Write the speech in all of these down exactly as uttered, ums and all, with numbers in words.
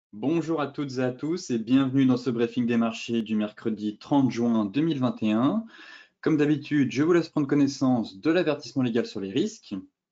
Bonjour à toutes et à tous et bienvenue dans ce briefing des marchés du mercredi trente juin deux mille vingt et un. Comme d'habitude, je vous laisse prendre connaissance de l'avertissement légal sur les risques.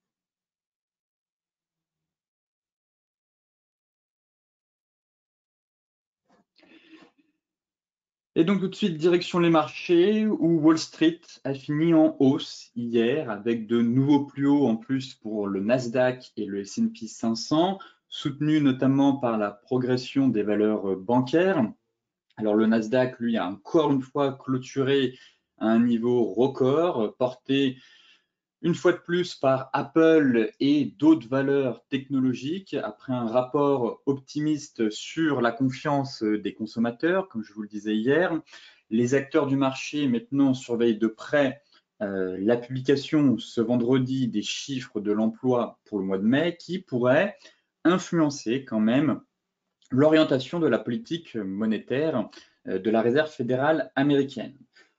Et donc tout de suite, direction les marchés où Wall Street a fini en hausse hier avec de nouveaux plus hauts en plus pour le Nasdaq et le S and P cinq cents, soutenus notamment par la progression des valeurs bancaires. Alors le Nasdaq, lui, a encore une fois clôturé à un niveau record, porté une fois de plus par Apple et d'autres valeurs technologiques, après un rapport optimiste sur la confiance des consommateurs, comme je vous le disais hier. Les acteurs du marché maintenant surveillent de près euh, la publication ce vendredi des chiffres de l'emploi pour le mois de mai qui pourraient influencer quand même l'orientation de la politique monétaire euh, de la Réserve fédérale américaine.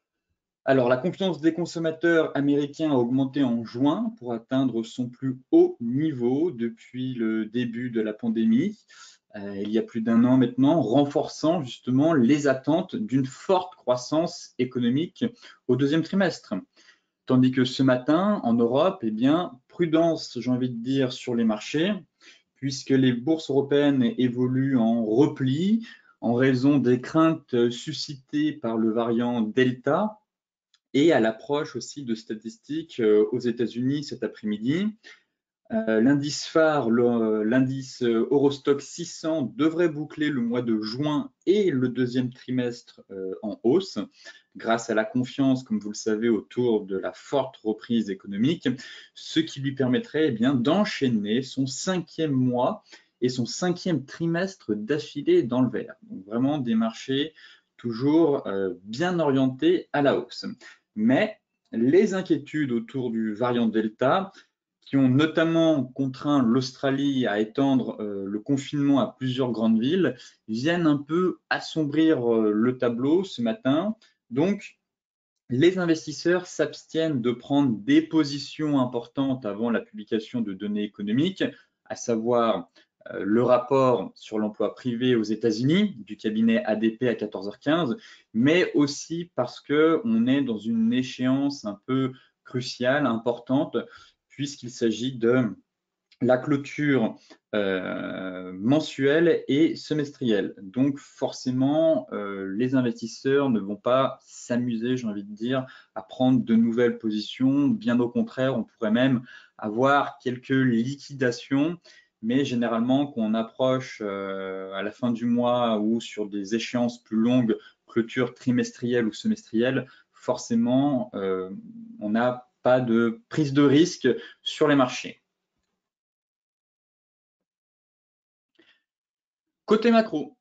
Alors, la confiance des consommateurs américains a augmenté en juin pour atteindre son plus haut niveau depuis le début de la pandémie, euh, il y a plus d'un an maintenant, renforçant justement les attentes d'une forte croissance économique au deuxième trimestre. Tandis que ce matin, en Europe, eh bien, prudence, j'ai envie de dire, sur les marchés, puisque les bourses européennes évoluent en repli en raison des craintes suscitées par le variant Delta et à l'approche aussi de statistiques euh, aux États-Unis cet après-midi. Euh, l'indice phare, l'indice Eurostock six cents, devrait boucler le mois de juin et le deuxième trimestre euh, en hausse, grâce à la confiance, comme vous le savez, autour de la forte reprise économique, ce qui lui permettrait eh bien d'enchaîner son cinquième mois et son cinquième trimestre d'affilée dans le vert. Donc vraiment des marchés toujours euh, bien orientés à la hausse. Mais les inquiétudes autour du variant Delta qui ont notamment contraint l'Australie à étendre euh, le confinement à plusieurs grandes villes, viennent un peu assombrir euh, le tableau ce matin. Donc, les investisseurs s'abstiennent de prendre des positions importantes avant la publication de données économiques, à savoir euh, le rapport sur l'emploi privé aux États-Unis du cabinet A D P à quatorze heures quinze, mais aussi parce qu'on est dans une échéance un peu cruciale, importante, puisqu'il s'agit de la clôture euh, mensuelle et semestrielle. Donc forcément, euh, les investisseurs ne vont pas s'amuser, j'ai envie de dire, à prendre de nouvelles positions. Bien au contraire, on pourrait même avoir quelques liquidations. Mais généralement, quand on approche euh, à la fin du mois ou sur des échéances plus longues, clôture trimestrielle ou semestrielle, forcément, euh, on n'a pas de prise de risque sur les marchés. Côté macro,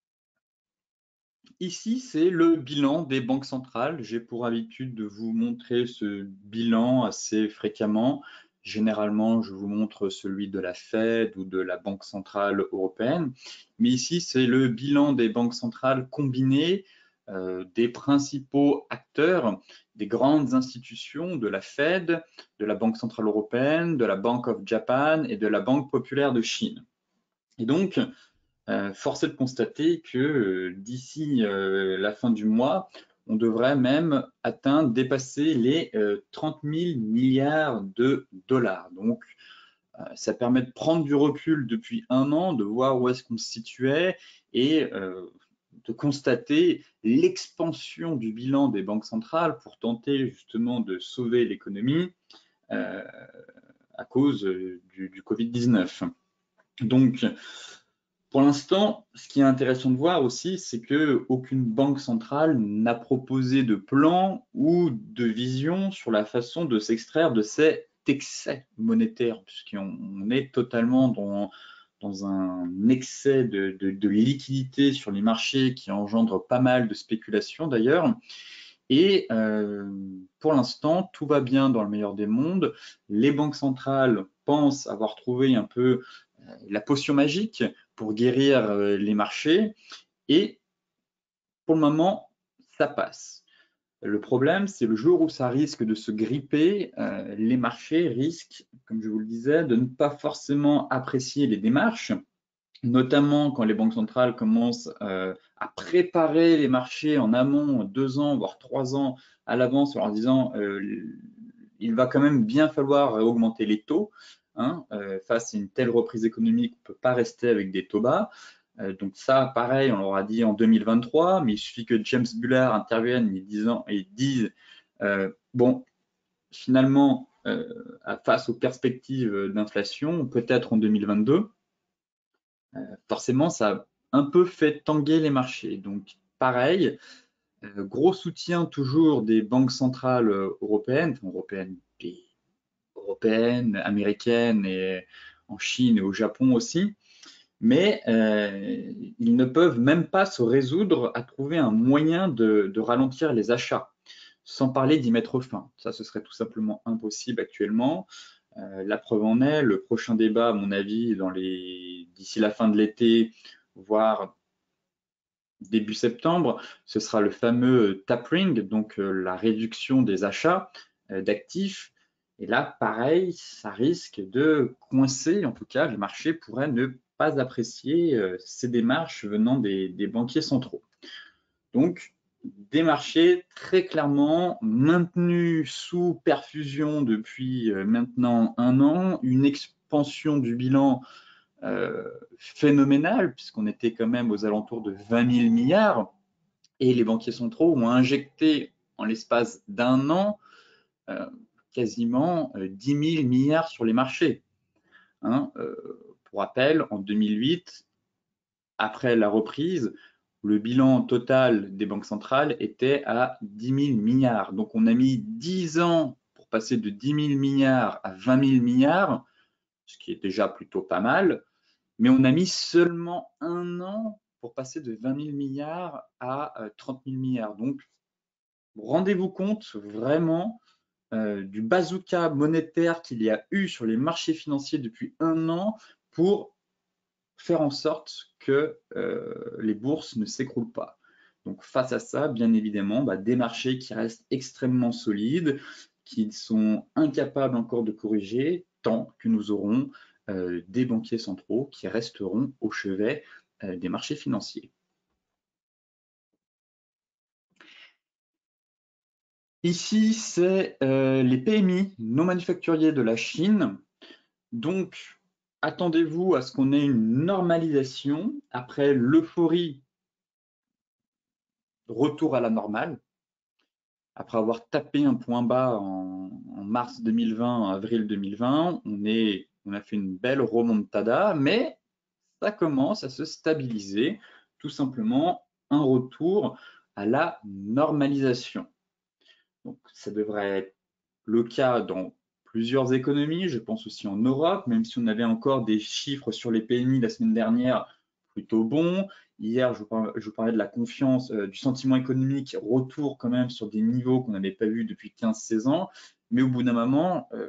ici c'est le bilan des banques centrales. J'ai pour habitude de vous montrer ce bilan assez fréquemment. Généralement, je vous montre celui de la Fed ou de la Banque centrale européenne. Mais ici, c'est le bilan des banques centrales combinées euh, des principaux acteurs, des grandes institutions de la Fed, de la Banque centrale européenne, de la Bank of Japan et de la Banque populaire de Chine. Et donc, Euh, force est de constater que euh, d'ici euh, la fin du mois, on devrait même atteindre, dépasser les euh, trente mille milliards de dollars. Donc, euh, ça permet de prendre du recul depuis un an, de voir où est-ce qu'on se situait et euh, de constater l'expansion du bilan des banques centrales pour tenter justement de sauver l'économie euh, à cause euh, du, du Covid dix-neuf. Donc, pour l'instant, ce qui est intéressant de voir aussi, c'est qu'aucune banque centrale n'a proposé de plan ou de vision sur la façon de s'extraire de cet excès monétaire, puisqu'on est totalement dans, dans un excès de, de, de liquidité sur les marchés qui engendre pas mal de spéculation d'ailleurs. Et euh, pour l'instant, tout va bien dans le meilleur des mondes. Les banques centrales pensent avoir trouvé un peu euh, la potion magique pour guérir euh, les marchés. Et pour le moment, ça passe. Le problème, c'est le jour où ça risque de se gripper, euh, les marchés risquent, comme je vous le disais, de ne pas forcément apprécier les démarches notamment quand les banques centrales commencent euh, à préparer les marchés en amont, deux ans, voire trois ans à l'avance, en leur disant euh, il va quand même bien falloir augmenter les taux. Hein, euh, face à une telle reprise économique, on ne peut pas rester avec des taux bas. Euh, donc ça, pareil, on l'aura dit en deux mille vingt-trois, mais il suffit que James Bullard intervienne et dise, et dise euh, bon, finalement, euh, face aux perspectives d'inflation, peut-être en deux mille vingt-deux, euh, forcément, ça a un peu fait tanguer les marchés. Donc, pareil, euh, gros soutien toujours des banques centrales européennes, enfin, européennes, européennes, américaines et en Chine et au Japon aussi, mais euh, ils ne peuvent même pas se résoudre à trouver un moyen de, de ralentir les achats, sans parler d'y mettre fin. Ça, ce serait tout simplement impossible actuellement. Euh, la preuve en est, le prochain débat, à mon avis, dans les... d'ici la fin de l'été, voire début septembre, ce sera le fameux tapering, donc euh, la réduction des achats euh, d'actifs. Et là, pareil, ça risque de coincer, en tout cas, le marché pourrait ne pas apprécier euh, ces démarches venant des, des banquiers centraux. Donc, des marchés très clairement maintenus sous perfusion depuis euh, maintenant un an, une expansion du bilan euh, phénoménale, puisqu'on était quand même aux alentours de vingt mille milliards, et les banquiers centraux ont injecté en l'espace d'un an euh, quasiment euh, dix mille milliards sur les marchés. Hein, euh, pour rappel, en deux mille huit, après la reprise, le bilan total des banques centrales était à dix mille milliards. Donc on a mis dix ans pour passer de dix mille milliards à vingt mille milliards, ce qui est déjà plutôt pas mal, mais on a mis seulement un an pour passer de vingt mille milliards à trente mille milliards. Donc rendez-vous compte vraiment euh, du bazooka monétaire qu'il y a eu sur les marchés financiers depuis un an pour faire en sorte que euh, les bourses ne s'écroulent pas. Donc face à ça, bien évidemment, bah, des marchés qui restent extrêmement solides, qui sont incapables encore de corriger tant que nous aurons euh, des banquiers centraux qui resteront au chevet euh, des marchés financiers. Ici, c'est euh, les P M I non manufacturiers de la Chine. Donc, attendez-vous à ce qu'on ait une normalisation après l'euphorie retour à la normale. Après avoir tapé un point bas en, en mars deux mille vingt, en avril deux mille vingt, on, est, on a fait une belle remontada, mais ça commence à se stabiliser, tout simplement un retour à la normalisation. Donc, ça devrait être le cas dans plusieurs économies, je pense aussi en Europe, même si on avait encore des chiffres sur les P M I la semaine dernière plutôt bons. Hier, je vous parlais, je vous parlais de la confiance, euh, du sentiment économique, retour quand même sur des niveaux qu'on n'avait pas vus depuis quinze seize ans, mais au bout d'un moment, euh,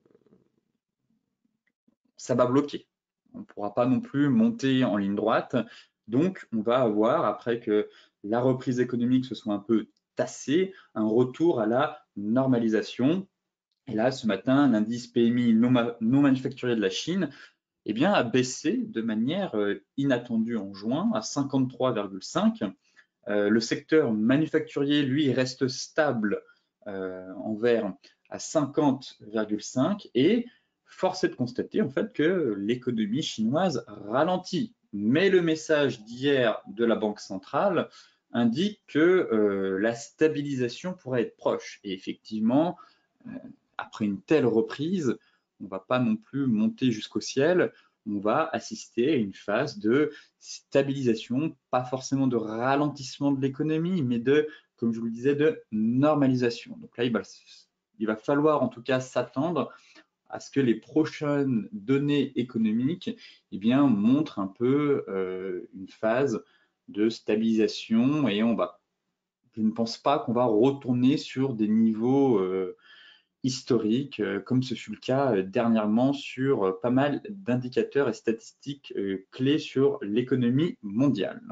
ça va bloquer. On ne pourra pas non plus monter en ligne droite. Donc, on va avoir, après que la reprise économique se soit un peu tassée, un retour à la normalisation. Et là, ce matin, l'indice P M I non, ma non manufacturier de la Chine eh bien, a baissé de manière euh, inattendue en juin à cinquante-trois virgule cinq. Euh, le secteur manufacturier, lui, reste stable euh, en vert à cinquante virgule cinq et force est de constater en fait que l'économie chinoise ralentit. Mais le message d'hier de la Banque centrale indique que euh, la stabilisation pourrait être proche. Et effectivement, euh, après une telle reprise, on ne va pas non plus monter jusqu'au ciel, on va assister à une phase de stabilisation, pas forcément de ralentissement de l'économie, mais de, comme je vous le disais, de normalisation. Donc là, il va, il va falloir en tout cas s'attendre à ce que les prochaines données économiques eh bien, montrent un peu euh, une phase de stabilisation et on va, je ne pense pas qu'on va retourner sur des niveaux euh, historique, euh, comme ce fut le cas euh, dernièrement sur euh, pas mal d'indicateurs et statistiques euh, clés sur l'économie mondiale.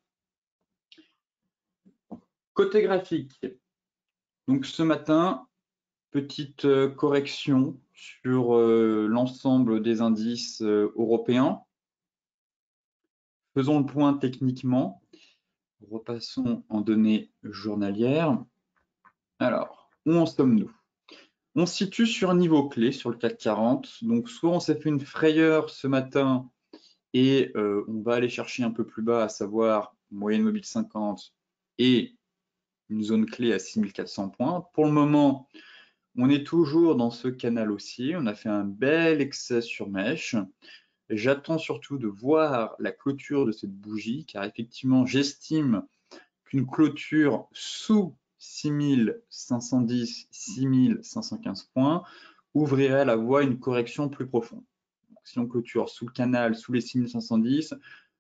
Côté graphique, donc ce matin, petite euh, correction sur euh, l'ensemble des indices euh, européens. faisons le point techniquement. Repassons en données journalières. Alors, où en sommes-nous? On se situe sur un niveau clé sur le C A C quarante. Donc, soit on s'est fait une frayeur ce matin et euh, on va aller chercher un peu plus bas, à savoir moyenne mobile cinquante et une zone clé à six mille quatre cents points. Pour le moment, on est toujours dans ce canal haussier. On a fait un bel excès sur mèche. J'attends surtout de voir la clôture de cette bougie, car effectivement, j'estime qu'une clôture sous six mille cinq cent dix, six mille cinq cent quinze points ouvrirait la voie à une correction plus profonde. Donc, si on clôture sous le canal, sous les six mille cinq cent dix,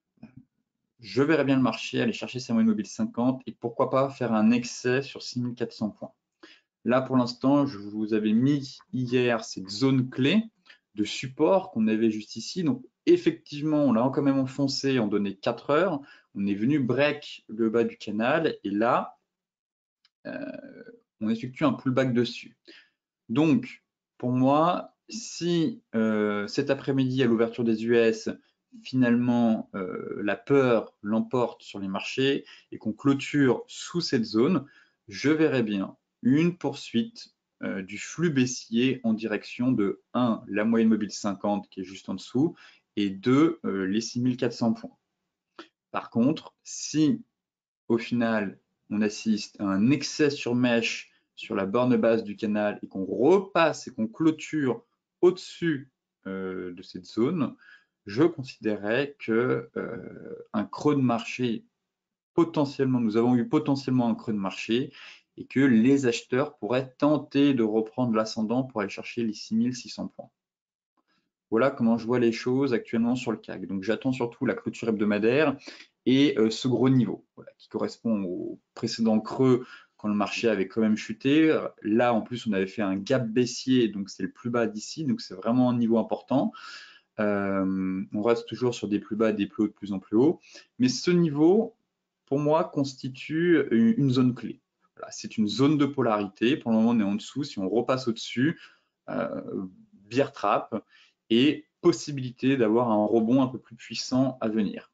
je verrais bien le marché aller chercher sa moyenne mobile cinquante et pourquoi pas faire un excès sur six mille quatre cents points. Là, pour l'instant, je vous avais mis hier cette zone clé de support qu'on avait juste ici. Donc, effectivement, on l'a quand même enfoncé en donné quatre heures. On est venu break le bas du canal et là, euh, on effectue un pullback dessus. Donc, pour moi, si euh, cet après-midi, à l'ouverture des U S, finalement, euh, la peur l'emporte sur les marchés et qu'on clôture sous cette zone, je verrai bien une poursuite euh, du flux baissier en direction de un, la moyenne mobile cinquante qui est juste en dessous, et deux, euh, les six mille quatre cents points. Par contre, si au final, on assiste à un excès sur mèche sur la borne basse du canal et qu'on repasse et qu'on clôture au-dessus euh, de cette zone, je considérais que euh, un creux de marché potentiellement, nous avons eu potentiellement un creux de marché et que les acheteurs pourraient tenter de reprendre l'ascendant pour aller chercher les six mille six cents points. Voilà comment je vois les choses actuellement sur le C A C. Donc j'attends surtout la clôture hebdomadaire et euh, ce gros niveau, voilà, qui correspond au précédent creux quand le marché avait quand même chuté. Là, en plus, on avait fait un gap baissier, donc c'est le plus bas d'ici, donc c'est vraiment un niveau important. Euh, on reste toujours sur des plus bas, des plus hauts, de plus en plus haut. Mais ce niveau, pour moi, constitue une zone clé. Voilà, c'est une zone de polarité. Pour le moment, on est en dessous. Si on repasse au-dessus, euh, bear trap et possibilité d'avoir un rebond un peu plus puissant à venir.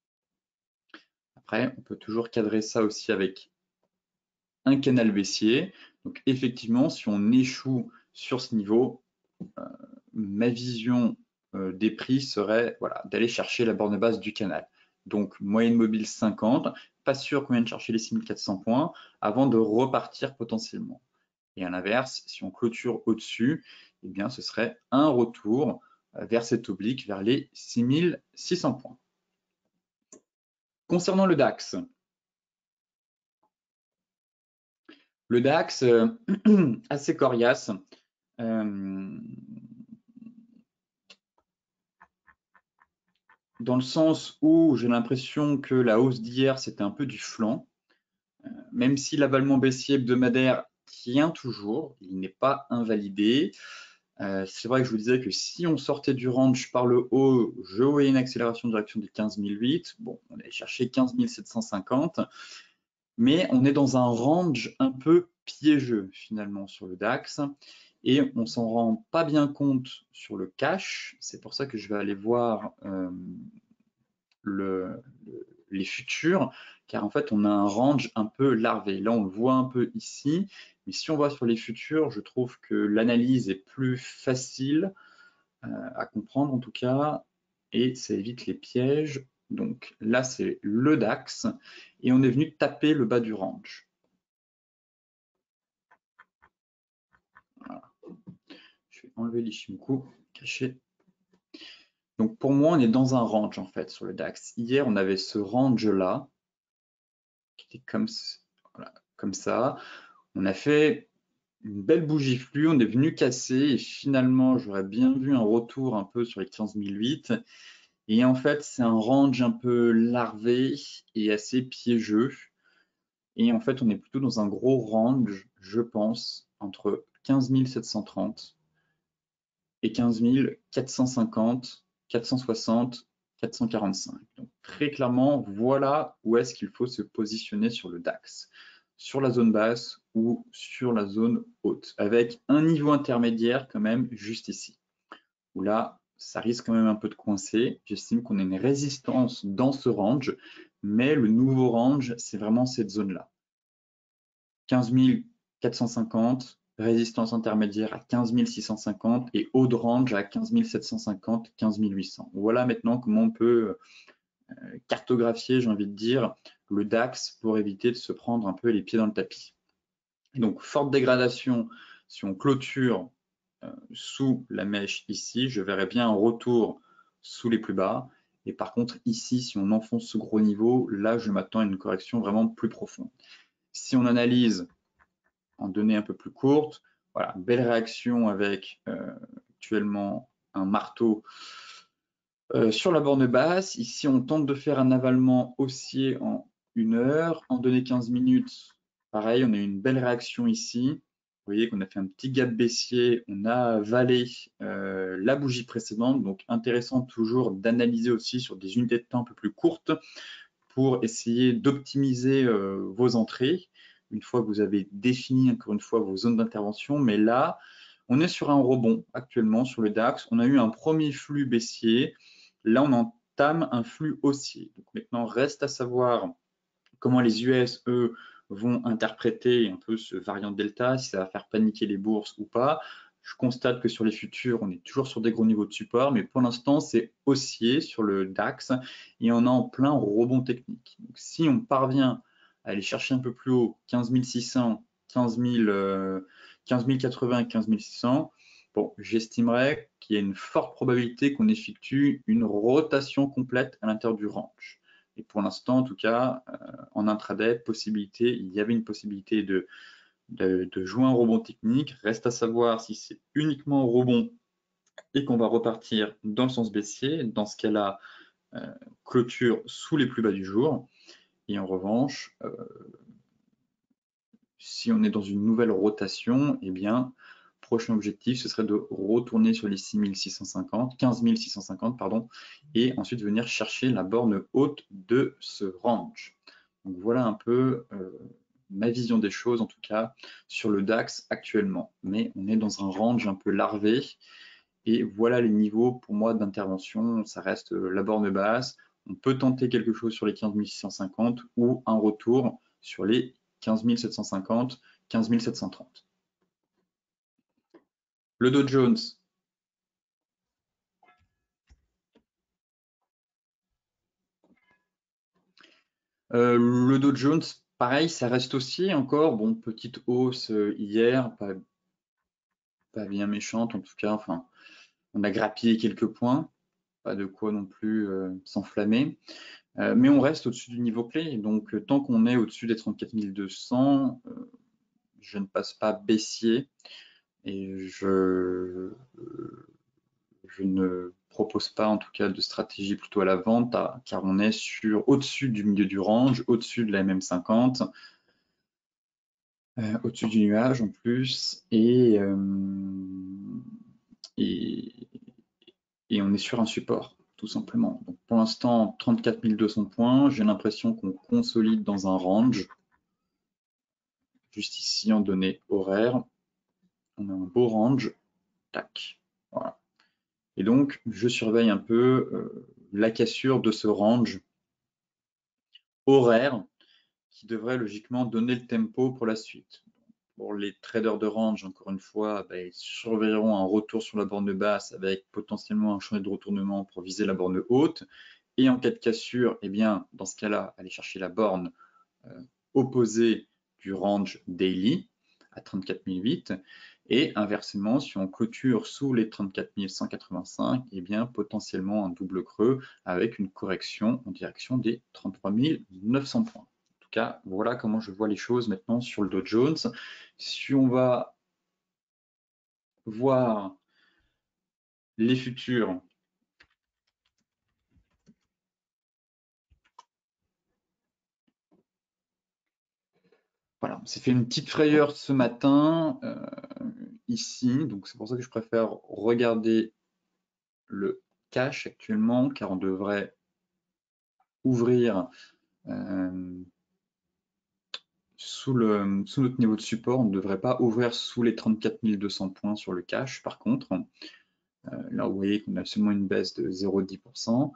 Après, on peut toujours cadrer ça aussi avec un canal baissier. Donc effectivement, si on échoue sur ce niveau, euh, ma vision euh, des prix serait voilà, d'aller chercher la borne basse du canal. Donc moyenne mobile cinquante, pas sûr qu'on vienne chercher les six mille quatre cents points avant de repartir potentiellement. Et à l'inverse, si on clôture au-dessus, eh bien, ce serait un retour vers cet oblique, vers les six mille six cents points. Concernant le DAX, le DAX, euh, assez coriace. Euh, dans le sens où j'ai l'impression que la hausse d'hier, c'était un peu du flanc. Euh, même si l'avalement baissier hebdomadaire tient toujours, il n'est pas invalidé. Euh, c'est vrai que je vous disais que si on sortait du range par le haut, je voyais une accélération en direction des quinze mille huit. Bon, on allait chercher quinze mille sept cent cinquante, mais on est dans un range un peu piégeux finalement sur le DAX et on s'en rend pas bien compte sur le cash. C'est pour ça que je vais aller voir euh, le, le, les futurs, car en fait on a un range un peu larvé. Là on le voit un peu ici, mais si on voit sur les futurs, je trouve que l'analyse est plus facile euh, à comprendre en tout cas, et ça évite les pièges. Donc là c'est le DAX, et on est venu taper le bas du range. Voilà. Je vais enlever l'Ishimoku, cacher. Donc pour moi, on est dans un range en fait sur le DAX. Hier, on avait ce range-là, qui était comme, voilà, comme ça. On a fait une belle bougie flux, on est venu casser et finalement, j'aurais bien vu un retour un peu sur les quinze mille huit. Et en fait, c'est un range un peu larvé et assez piégeux. Et en fait, on est plutôt dans un gros range, je pense, entre quinze mille sept cent trente et quinze mille quatre cent cinquante, quatre cent soixante, quatre cent quarante-cinq. Donc très clairement, voilà où est-ce qu'il faut se positionner sur le DAX, sur la zone basse ou sur la zone haute, avec un niveau intermédiaire quand même juste ici, où là, ça risque quand même un peu de coincer. J'estime qu'on a une résistance dans ce range, mais le nouveau range, c'est vraiment cette zone-là. quinze mille quatre cent cinquante, résistance intermédiaire à quinze mille six cent cinquante et haut de range à quinze mille sept cent cinquante, quinze mille huit cents. Voilà maintenant comment on peut cartographier, j'ai envie de dire, le DAX pour éviter de se prendre un peu les pieds dans le tapis. Et donc, forte dégradation, si on clôture euh, sous la mèche ici, je verrai bien un retour sous les plus bas. Et par contre, ici, si on enfonce ce gros niveau, là, je m'attends à une correction vraiment plus profonde. Si on analyse en données un peu plus courtes, voilà, belle réaction avec euh, actuellement un marteau euh, sur la borne basse. Ici, on tente de faire un avalement haussier en une heure. En données quinze minutes, pareil, on a eu une belle réaction ici. Vous voyez qu'on a fait un petit gap baissier, on a avalé euh, la bougie précédente, donc intéressant toujours d'analyser aussi sur des unités de temps un peu plus courtes pour essayer d'optimiser euh, vos entrées, une fois que vous avez défini encore une fois vos zones d'intervention. Mais là, on est sur un rebond actuellement sur le DAX. On a eu un premier flux baissier. Là, on entame un flux haussier. Donc maintenant, reste à savoir comment les U S, eux, vont interpréter un peu ce variant delta, si ça va faire paniquer les bourses ou pas. Je constate que sur les futurs, on est toujours sur des gros niveaux de support, mais pour l'instant, c'est haussier sur le DAX et on est en plein rebond technique. Donc, si on parvient à aller chercher un peu plus haut, quinze mille six cents, quinze mille, euh, quinze mille quatre-vingts, quinze mille six cents, bon, j'estimerais qu'il y a une forte probabilité qu'on effectue une rotation complète à l'intérieur du range. Et pour l'instant, en tout cas, euh, en intraday, possibilité, il y avait une possibilité de, de, de jouer un rebond technique. Reste à savoir si c'est uniquement un rebond et qu'on va repartir dans le sens baissier. Dans ce cas-là, euh, clôture sous les plus bas du jour. Et en revanche, euh, si on est dans une nouvelle rotation, eh bien, prochain objectif, ce serait de retourner sur les six mille six cent cinquante, quinze mille six cent cinquante, pardon, et ensuite venir chercher la borne haute de ce range. Donc voilà un peu euh, ma vision des choses, en tout cas, sur le DAX actuellement. Mais on est dans un range un peu larvé, et voilà les niveaux pour moi d'intervention. Ça reste la borne basse. On peut tenter quelque chose sur les quinze mille six cent cinquante ou un retour sur les quinze mille sept cent cinquante, quinze mille sept cent trente. Le Dow Jones. Euh, le Dow Jones, pareil, ça reste aussi encore, bon, petite hausse euh, hier, pas, pas bien méchante en tout cas, enfin, on a grappillé quelques points, pas de quoi non plus euh, s'enflammer, euh, mais on reste au-dessus du niveau clé, donc euh, tant qu'on est au-dessus des trente-quatre mille deux cents, euh, je ne passe pas baissier et je, je ne propose pas en tout cas de stratégie plutôt à la vente, à, car on est sur au-dessus du milieu du range, au-dessus de la M M cinquante, euh, au-dessus du nuage en plus, et, euh, et, et on est sur un support tout simplement. Donc pour l'instant, trente-quatre mille deux cents points, j'ai l'impression qu'on consolide dans un range. Juste ici en données horaires, on a un beau range, tac, voilà. Et donc, je surveille un peu euh, la cassure de ce range horaire qui devrait logiquement donner le tempo pour la suite. Pour les traders de range, encore une fois, bah, ils surveilleront un retour sur la borne basse avec potentiellement un chantier de retournement pour viser la borne haute. Et en cas de cassure, eh bien, dans ce cas-là, aller chercher la borne euh, opposée du range daily à trente-quatre mille huit. Et inversement, si on clôture sous les trente-quatre mille cent quatre-vingt-cinq, eh bien, potentiellement un double creux avec une correction en direction des trente-trois mille neuf cents points. En tout cas, voilà comment je vois les choses maintenant sur le Dow Jones. Si on va voir les futurs, voilà, on s'est fait une petite frayeur ce matin euh, ici, donc c'est pour ça que je préfère regarder le cash actuellement, car on devrait ouvrir euh, sous, le, sous notre niveau de support. On ne devrait pas ouvrir sous les trente-quatre mille deux cents points sur le cash, par contre. Euh, là, vous voyez qu'on a seulement une baisse de zéro virgule dix pour cent.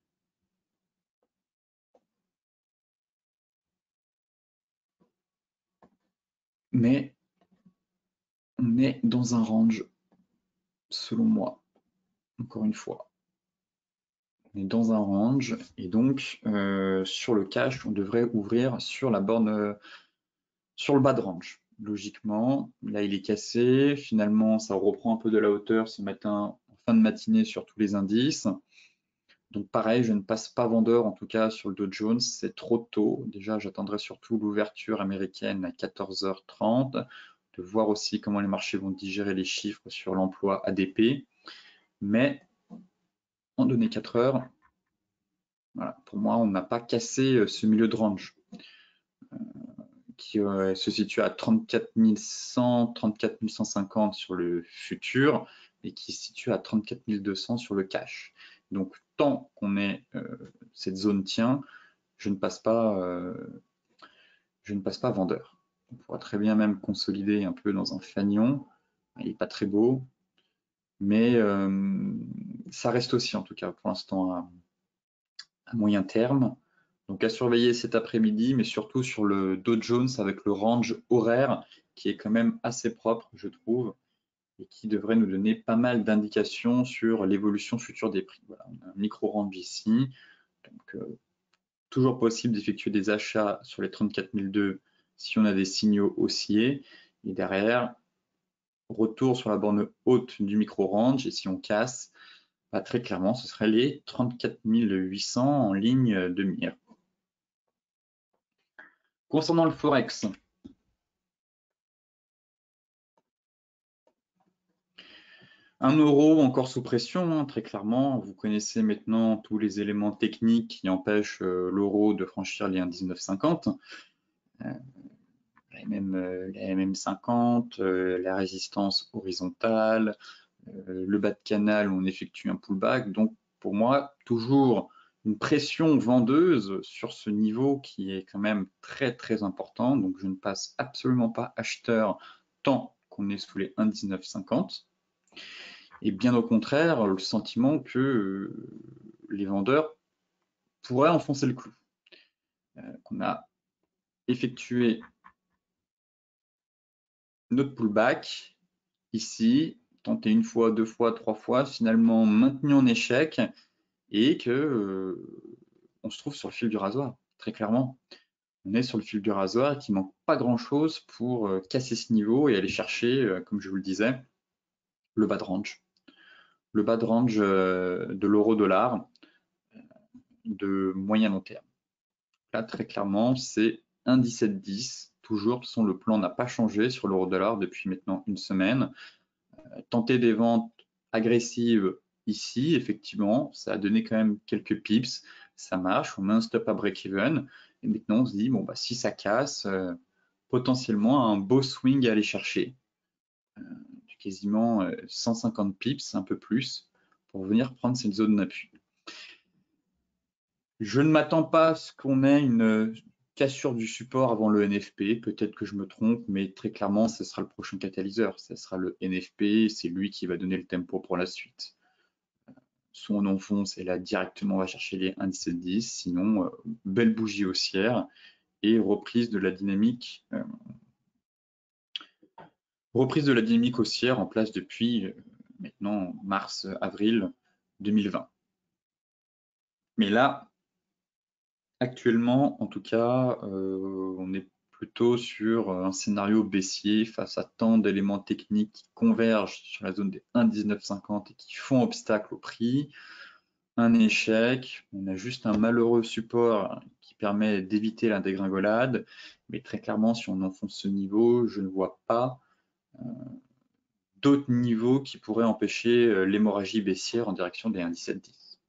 Mais on est dans un range, selon moi, encore une fois. On est dans un range et donc euh, sur le cash, on devrait ouvrir sur la borne, euh, sur le bas de range. Logiquement, là il est cassé. Finalement, ça reprend un peu de la hauteur ce matin en fin de matinée sur tous les indices. Donc pareil, je ne passe pas vendeur en tout cas sur le Dow Jones, c'est trop tôt. Déjà, j'attendrai surtout l'ouverture américaine à quatorze heures trente, de voir aussi comment les marchés vont digérer les chiffres sur l'emploi A D P. Mais en données quatre heures, voilà, pour moi, on n'a pas cassé ce milieu de range euh, qui euh, se situe à trente-quatre mille cent, trente-quatre mille cent cinquante sur le futur et qui se situe à trente-quatre mille deux cents sur le cash. Donc, tant qu'on est euh, cette zone tient, je ne passe pas, euh, je ne passe pas vendeur. On pourra très bien même consolider un peu dans un fanion. Il n'est pas très beau, mais euh, ça reste aussi en tout cas pour l'instant à, à moyen terme. Donc à surveiller cet après-midi, mais surtout sur le Dow Jones avec le range horaire qui est quand même assez propre, je trouve, et qui devrait nous donner pas mal d'indications sur l'évolution future des prix. Voilà, on a un micro-range ici, donc euh, toujours possible d'effectuer des achats sur les trente-quatre mille deux si on a des signaux haussiers, et derrière, retour sur la borne haute du micro-range, et si on casse, bah, très clairement, ce serait les trente-quatre mille huit cents en ligne de mire. Concernant le Forex, un euro encore sous pression, hein, très clairement. Vous connaissez maintenant tous les éléments techniques qui empêchent euh, l'euro de franchir les un virgule dix-neuf cinquante. Euh, la M M, euh, la M M cinquante, euh, la résistance horizontale, euh, le bas de canal où on effectue un pullback. Donc pour moi, toujours une pression vendeuse sur ce niveau qui est quand même très très important. Donc je ne passe absolument pas acheteur tant qu'on est sous les un virgule dix-neuf cinquante. Et bien au contraire, le sentiment que euh, les vendeurs pourraient enfoncer le clou. Euh, qu'on a effectué notre pullback ici, tenté une fois, deux fois, trois fois, finalement maintenu en échec et que euh, on se trouve sur le fil du rasoir, très clairement. On est sur le fil du rasoir et qu'il ne manque pas grand-chose pour euh, casser ce niveau et aller chercher, euh, comme je vous le disais, le bas de range. Le bas de range euh, de l'euro-dollar de moyen long terme. Là, très clairement, c'est un virgule dix-sept dix. Toujours, de toute façon, le plan n'a pas changé sur l'euro-dollar depuis maintenant une semaine. Euh, tenter des ventes agressives ici, effectivement, ça a donné quand même quelques pips. Ça marche, on met un stop à break-even. Et maintenant, on se dit, bon, bah, si ça casse, euh, potentiellement un beau swing à aller chercher. Euh, quasiment euh, cent cinquante pips, un peu plus, pour venir prendre cette zone d'appui. Je ne m'attends pas à ce qu'on ait une cassure du support avant le N F P. Peut-être que je me trompe, mais très clairement, ce sera le prochain catalyseur. Ce sera le N F P. C'est lui qui va donner le tempo pour la suite. Soit on enfonce et là directement on va chercher les un virgule dix-sept dix. Sinon, euh, belle bougie haussière et reprise de la dynamique. Euh, reprise de la dynamique haussière en place depuis euh, maintenant mars-avril deux mille vingt. Mais là, actuellement, en tout cas, euh, on est plutôt sur un scénario baissier face à tant d'éléments techniques qui convergent sur la zone des un virgule dix-neuf cinquante et qui font obstacle au prix. Un échec, on a juste un malheureux support qui permet d'éviter la dégringolade, mais très clairement, si on enfonce ce niveau, je ne vois pas euh, d'autres niveaux qui pourraient empêcher euh, l'hémorragie baissière en direction des un virgule dix-sept dix.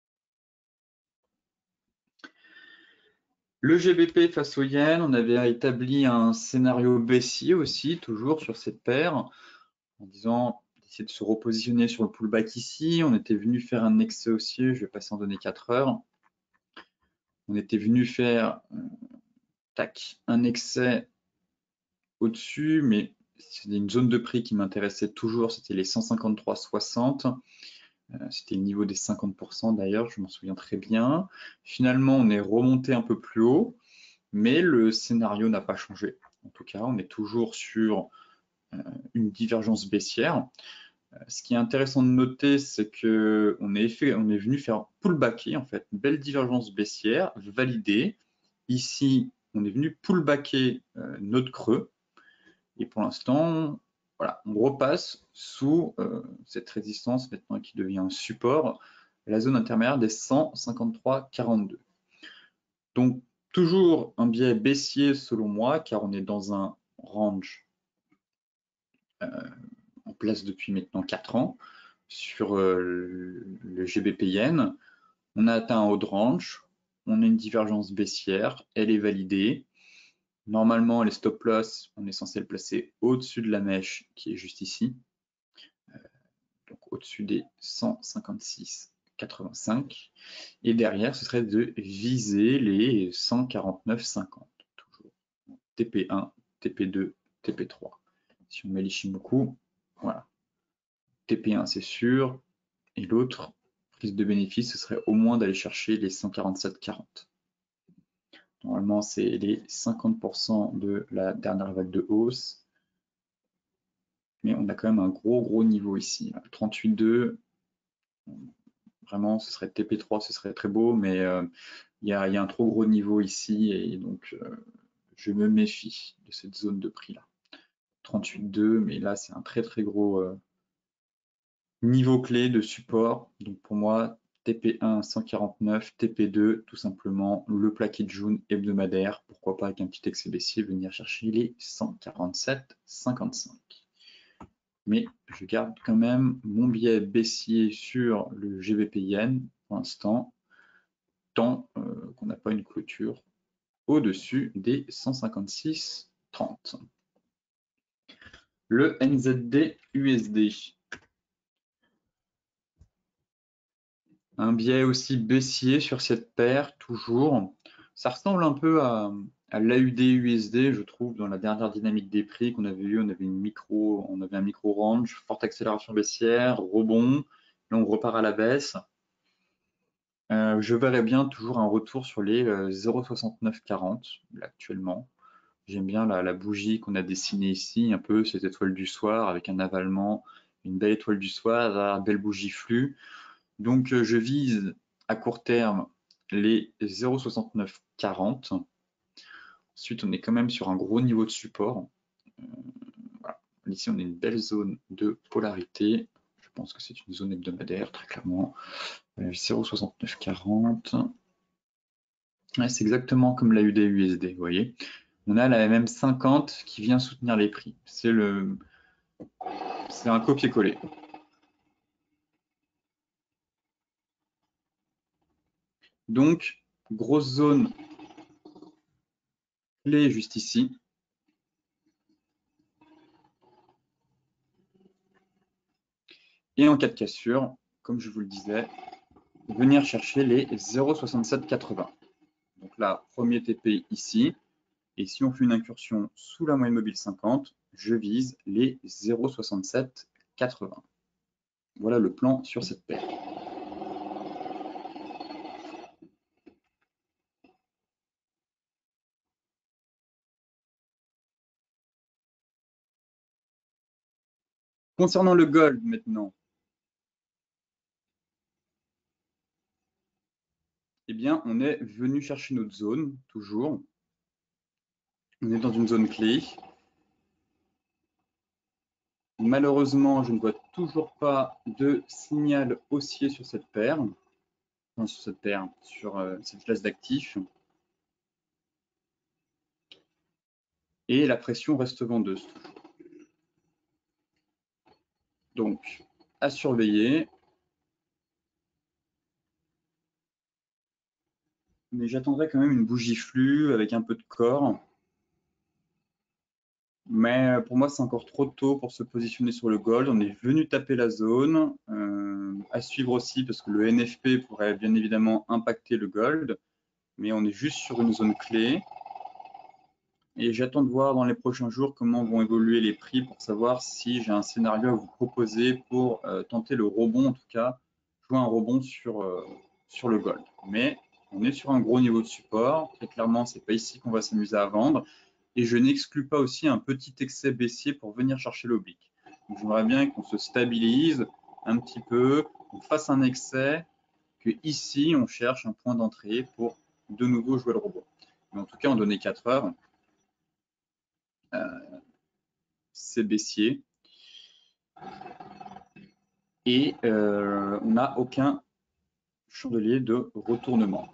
Le G B P face au yen, on avait établi un scénario baissier aussi, toujours sur cette paire, en disant d'essayer de se repositionner sur le pullback ici. On était venu faire un excès haussier, je vais passer en données quatre heures. On était venu faire euh, tac, un excès au-dessus, mais c'est une zone de prix qui m'intéressait toujours, c'était les cent cinquante-trois soixante. Euh, c'était le niveau des cinquante pour cent d'ailleurs, je m'en souviens très bien. Finalement, on est remonté un peu plus haut, mais le scénario n'a pas changé. En tout cas, on est toujours sur euh, une divergence baissière. Euh, ce qui est intéressant de noter, c'est que on est, fait, on est venu faire pullbacker, en fait, une belle divergence baissière, validée. Ici, on est venu pullbacker euh, notre creux. Et pour l'instant, voilà, on repasse sous euh, cette résistance maintenant qui devient un support, la zone intermédiaire des cent cinquante-trois virgule quarante-deux. Donc, toujours un biais baissier selon moi, car on est dans un range euh, en place depuis maintenant quatre ans sur euh, le G B P yen. On a atteint un haut de range, on a une divergence baissière, elle est validée. Normalement, les stop loss, on est censé le placer au-dessus de la mèche qui est juste ici, euh, donc au-dessus des cent cinquante-six virgule quatre-vingt-cinq. Et derrière, ce serait de viser les cent quarante-neuf virgule cinquante, toujours. T P un, T P deux, T P trois. Si on met l'Ichimoku, voilà. T P un, c'est sûr. Et l'autre, prise de bénéfice, ce serait au moins d'aller chercher les cent quarante-sept virgule quarante. Normalement, c'est les cinquante pour cent de la dernière vague de hausse. Mais on a quand même un gros, gros niveau ici. trente-huit virgule deux. Vraiment, ce serait T P trois, ce serait très beau, mais euh, il y, y, a un trop gros niveau ici. Et donc, euh, je me méfie de cette zone de prix là. trente-huit virgule deux, mais là, c'est un très, très gros euh, niveau clé de support. Donc, pour moi, T P un cent quarante-neuf, T P deux tout simplement le plaqué de June hebdomadaire, pourquoi pas avec un petit excès baissier venir chercher les cent quarante-sept virgule cinquante-cinq. Mais je garde quand même mon biais baissier sur le G B P yen pour l'instant, tant euh, qu'on n'a pas une clôture au-dessus des cent cinquante-six virgule trente. Le N Z D U S D. Un biais aussi baissier sur cette paire, toujours. Ça ressemble un peu à, à l'A U D U S D, je trouve, dans la dernière dynamique des prix qu'on avait eu. On avait une micro, on avait un micro range, forte accélération baissière, rebond. Là, on repart à la baisse. Euh, je verrais bien toujours un retour sur les euh, zéro virgule soixante-neuf quarante actuellement. J'aime bien la, la bougie qu'on a dessinée ici, un peu cette étoile du soir avec un avalement, une belle étoile du soir, une belle bougie flux. Donc, euh, je vise à court terme les zéro virgule soixante-neuf quarante. Ensuite, on est quand même sur un gros niveau de support. Euh, voilà. Ici, on a une belle zone de polarité. Je pense que c'est une zone hebdomadaire, très clairement. Euh, zéro virgule soixante-neuf quarante. Ouais, c'est exactement comme l'A U D U S D, vous voyez. On a la M M cinquante qui vient soutenir les prix. C'est le, c'est un copier-coller. Donc, grosse zone clé juste ici. Et en cas de cassure, comme je vous le disais, venir chercher les zéro virgule soixante-sept quatre-vingts. Donc là, premier T P ici. Et si on fait une incursion sous la moyenne mobile cinquante, je vise les zéro virgule soixante-sept quatre-vingts. Voilà le plan sur cette paire. Concernant le gold maintenant, eh bien, on est venu chercher notre zone, toujours. On est dans une zone clé. Malheureusement, je ne vois toujours pas de signal haussier sur cette paire, enfin, sur cette paire, sur euh, cette classe d'actifs. Et la pression reste vendeuse. Donc, à surveiller. Mais j'attendrai quand même une bougie flux avec un peu de corps. Mais pour moi, c'est encore trop tôt pour se positionner sur le gold. On est venu taper la zone. Euh, à suivre aussi, parce que le N F P pourrait bien évidemment impacter le gold. Mais on est juste sur une zone clé. Et j'attends de voir dans les prochains jours comment vont évoluer les prix pour savoir si j'ai un scénario à vous proposer pour euh, tenter le rebond, en tout cas, jouer un rebond sur, euh, sur le gold. Mais on est sur un gros niveau de support. Très clairement, c'est pas ici qu'on va s'amuser à vendre. Et je n'exclus pas aussi un petit excès baissier pour venir chercher l'oblique. Donc j'aimerais bien qu'on se stabilise un petit peu, qu'on fasse un excès, que ici on cherche un point d'entrée pour de nouveau jouer le rebond. Mais en tout cas, en données quatre heures, euh, c'est baissier. Et euh, on n'a aucun chandelier de retournement.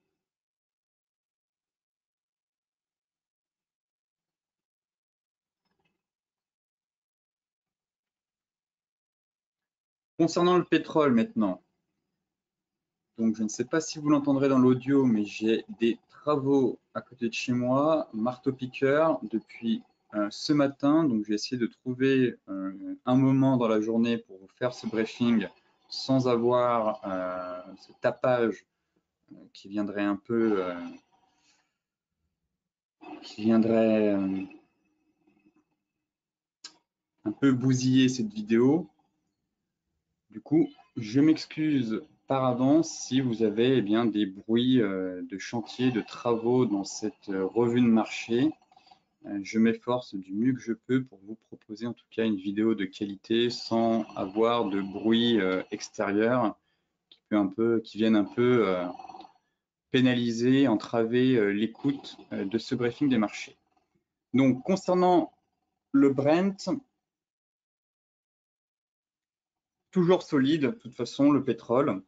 Concernant le pétrole maintenant, donc je ne sais pas si vous l'entendrez dans l'audio, mais j'ai des travaux à côté de chez moi, marteau-piqueur, depuis euh, ce matin. Donc j'ai essayé de trouver euh, un moment dans la journée pour vous faire ce briefing sans avoir euh, ce tapage euh, qui viendrait un peu, euh, qui viendrait euh, un peu bousiller cette vidéo. Du coup, je m'excuse par avance si vous avez eh bien, des bruits euh, de chantier, de travaux dans cette euh, revue de marché. Euh, je m'efforce du mieux que je peux pour vous proposer en tout cas une vidéo de qualité sans avoir de bruit euh, extérieur qui, peut un peu, qui viennent un peu euh, pénaliser, entraver euh, l'écoute euh, de ce briefing des marchés. Donc, concernant le Brent, toujours solide, de toute façon, le pétrole.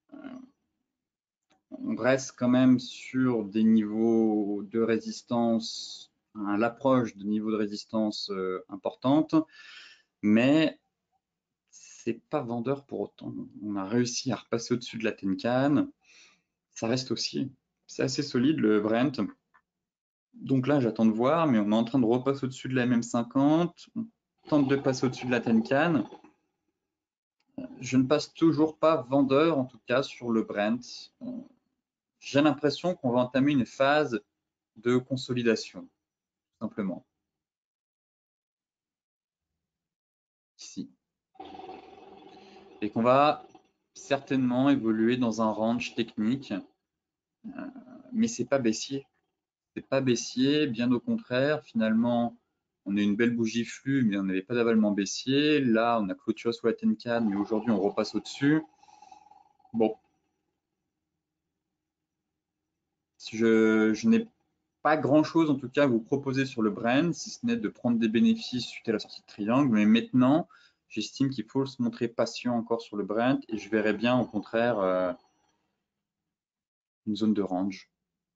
On reste quand même sur des niveaux de résistance, à l'approche de niveaux de résistance euh, importantes, mais c'est pas vendeur pour autant. On a réussi à repasser au-dessus de la Tenkan. Ça reste aussi, c'est assez solide le Brent. Donc là, j'attends de voir, mais on est en train de repasser au-dessus de la M M cinquante. On tente de passer au-dessus de la Tenkan. Je ne passe toujours pas vendeur, en tout cas, sur le Brent. J'ai l'impression qu'on va entamer une phase de consolidation, tout simplement. Ici. Et qu'on va certainement évoluer dans un range technique, euh, mais c'est pas baissier. C'est pas baissier, bien au contraire. Finalement, on a une belle bougie flux, mais on n'avait pas d'avalement baissier. Là, on a clôturé sur la Tenkan, mais aujourd'hui, on repasse au-dessus. Bon. Je, je n'ai pas grand-chose, en tout cas, à vous proposer sur le Brent, si ce n'est de prendre des bénéfices suite à la sortie de triangle. Mais maintenant, j'estime qu'il faut se montrer patient encore sur le Brent et je verrais bien, au contraire, euh, une zone de range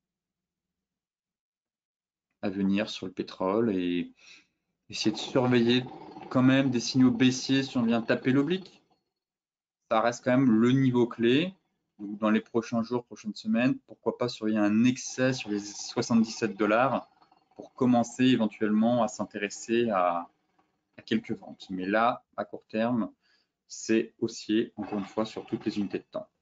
à venir sur le pétrole et essayer de surveiller quand même des signaux baissiers si on vient taper l'oblique. Ça reste quand même le niveau clé. Donc dans les prochains jours, prochaines semaines, pourquoi pas surveiller un excès sur les soixante-dix-sept dollars pour commencer éventuellement à s'intéresser à, à quelques ventes. Mais là, à court terme, c'est haussier, encore une fois, sur toutes les unités de temps.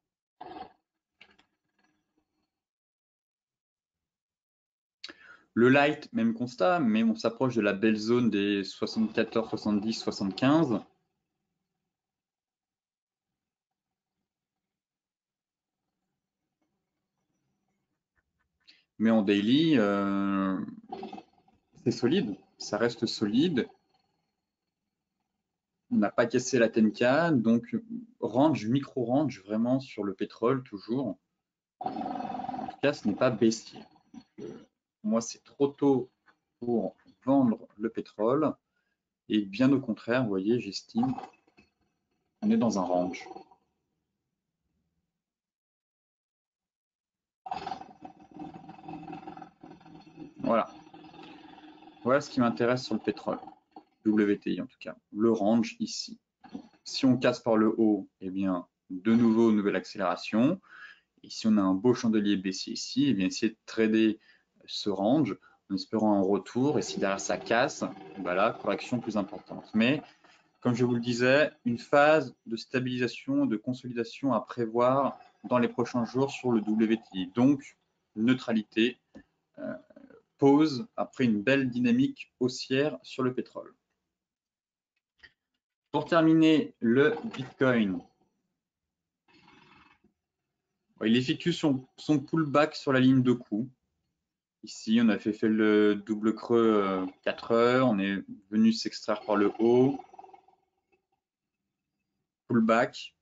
Le light, même constat, mais on s'approche de la belle zone des soixante-quatorze, soixante-dix, soixante-quinze. Mais en daily, euh, c'est solide, ça reste solide. On n'a pas cassé la Tenkan, donc range, micro-range vraiment sur le pétrole toujours. En tout cas, ce n'est pas baissier. Donc, euh, moi, c'est trop tôt pour vendre le pétrole. Et bien au contraire, vous voyez, j'estime qu'on est dans un range. Voilà. Voilà ce qui m'intéresse sur le pétrole. W T I en tout cas. Le range ici. Si on casse par le haut, eh bien, de nouveau, nouvelle accélération. Et si on a un beau chandelier baissier ici, eh bien, essayer de trader ce range en espérant un retour. Et si derrière ça casse, bah là, correction plus importante. Mais comme je vous le disais, une phase de stabilisation, de consolidation à prévoir dans les prochains jours sur le W T I. Donc, neutralité euh, pause après une belle dynamique haussière sur le pétrole. Pour terminer, le Bitcoin. Il effectue son, son pullback sur la ligne de coup. Ici, on a fait, fait le double creux quatre heures, on est venu s'extraire par le haut. Pullback.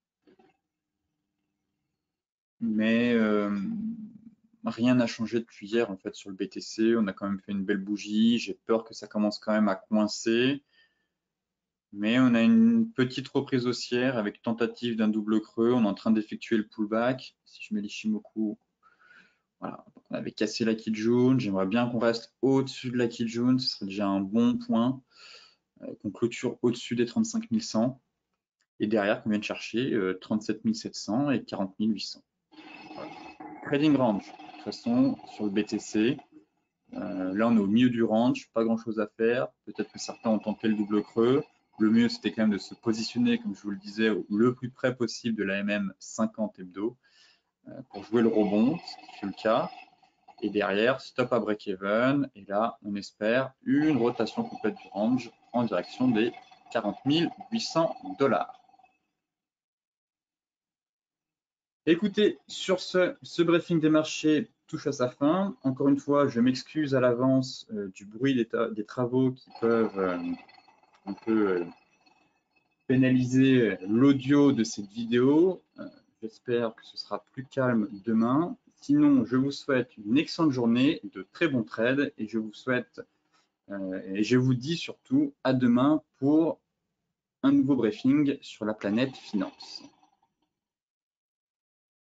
Mais euh, rien n'a changé depuis hier en fait sur le B T C. On a quand même fait une belle bougie. J'ai peur que ça commence quand même à coincer. Mais on a une petite reprise haussière avec tentative d'un double creux. On est en train d'effectuer le pullback. Si je mets l'Ishimoku, voilà, on avait cassé la Kijun. J'aimerais bien qu'on reste au-dessus de la Kijun. Ce serait déjà un bon point. Euh, qu'on clôture au-dessus des trente-cinq mille cent. Et derrière, qu'on vienne chercher euh, trente-sept mille sept cents et quarante mille huit cents. Voilà. Trading range. De toute façon, sur le B T C, euh, là, on est au milieu du range. Pas grand-chose à faire. Peut-être que certains ont tenté le double creux. Le mieux, c'était quand même de se positionner, comme je vous le disais, le plus près possible de la M M cinquante hebdo euh, pour jouer le rebond, ce qui fait le cas. Et derrière, stop à break-even. Et là, on espère une rotation complète du range en direction des quarante mille huit cents dollars. Écoutez, sur ce, ce briefing des marchés touche à sa fin. Encore une fois, je m'excuse à l'avance euh, du bruit des, des travaux qui peuvent euh, un peu euh, pénaliser l'audio de cette vidéo. Euh, J'espère que ce sera plus calme demain. Sinon, je vous souhaite une excellente journée, de très bons trades et je vous souhaite euh, et je vous dis surtout à demain pour un nouveau briefing sur la planète finance.